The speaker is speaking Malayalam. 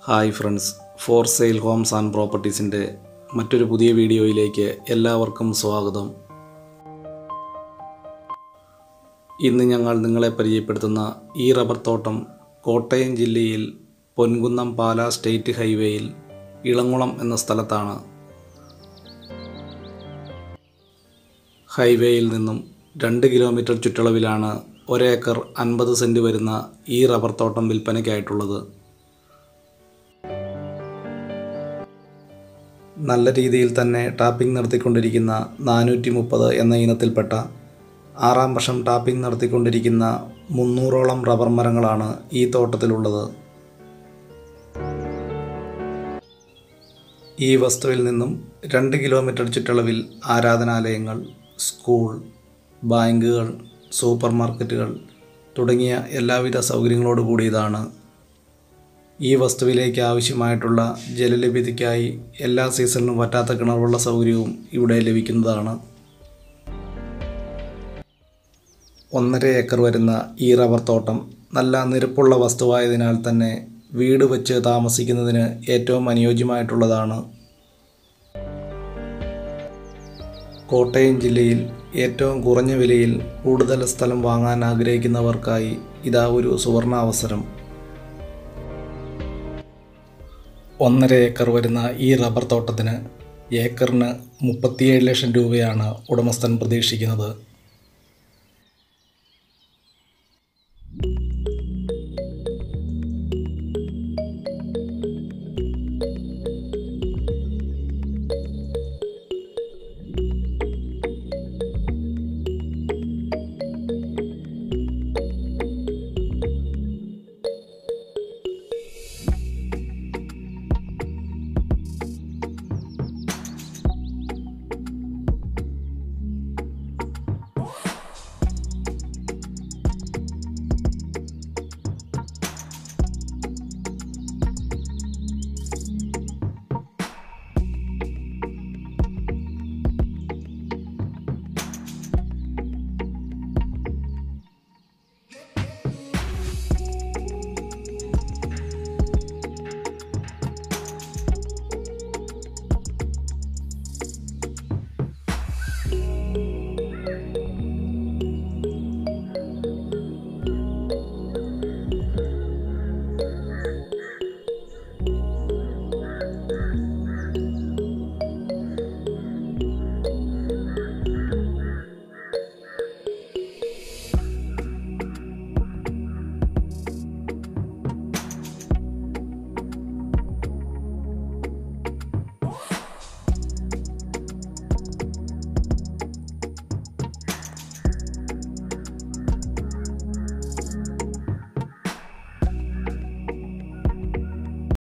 Hi friends, for sale homes and പ്രോപ്പർട്ടീസിൻ്റെ മറ്റൊരു പുതിയ വീഡിയോയിലേക്ക് എല്ലാവർക്കും സ്വാഗതം. ഇന്ന് ഞങ്ങൾ നിങ്ങളെ പരിചയപ്പെടുത്തുന്ന ഈ റബ്ബർ തോട്ടം കോട്ടയം ജില്ലയിൽ പൊൻകുന്നം പാലാ സ്റ്റേറ്റ് ഹൈവേയിൽ ഇളങ്കുളം എന്ന സ്ഥലത്താണ്. ഹൈവേയിൽ നിന്നും 2 കിലോമീറ്റർ ചുറ്റളവിലാണ് 1 ഏക്കർ 50 സെൻറ്റ് വരുന്ന ഈ റബ്ബർ തോട്ടം വിൽപ്പനയ്ക്കായിട്ടുള്ളത്. നല്ല രീതിയിൽ തന്നെ ടാപ്പിംഗ് നടത്തിക്കൊണ്ടിരിക്കുന്ന 430 എന്ന ഇനത്തിൽപ്പെട്ട 6-ാം വർഷം ടാപ്പിംഗ് നടത്തിക്കൊണ്ടിരിക്കുന്ന 300ഓളം റബ്ബർ മരങ്ങളാണ് ഈ തോട്ടത്തിലുള്ളത്. ഈ വസ്തുവിൽ നിന്നും 2 കിലോമീറ്റർ ചുറ്റളവിൽ ആരാധനാലയങ്ങൾ, സ്കൂൾ, ബാങ്കുകൾ, സൂപ്പർ മാർക്കറ്റുകൾ തുടങ്ങിയ എല്ലാവിധ സൗകര്യങ്ങളോട് കൂടിയതാണ്. ഈ വസ്തുവിലേക്ക് ആവശ്യമായിട്ടുള്ള ജലലഭ്യതയ്ക്കായി എല്ലാ സീസണിലും വറ്റാത്ത കിണറുള്ള സൗകര്യവും ഇവിടെ ലഭിക്കുന്നതാണ്. 1.5 ഏക്കർ വരുന്ന ഈ റബ്ബർ തോട്ടം നല്ല നിരപ്പുള്ള വസ്തുവായതിനാൽ തന്നെ വീട് വെച്ച് താമസിക്കുന്നതിന് ഏറ്റവും അനുയോജ്യമായിട്ടുള്ളതാണ്. കോട്ടയം ജില്ലയിൽ ഏറ്റവും കുറഞ്ഞ വിലയിൽ കൂടുതൽ സ്ഥലം വാങ്ങാൻ ആഗ്രഹിക്കുന്നവർക്കായി ഇതാ ഒരു സുവർണാവസരം. 1.5 ഏക്കർ വരുന്ന ഈ റബ്ബർ തോട്ടത്തിന് ഏക്കറിന് 37 ലക്ഷം രൂപയാണ് ഉടമസ്ഥൻ പ്രതീക്ഷിക്കുന്നത്.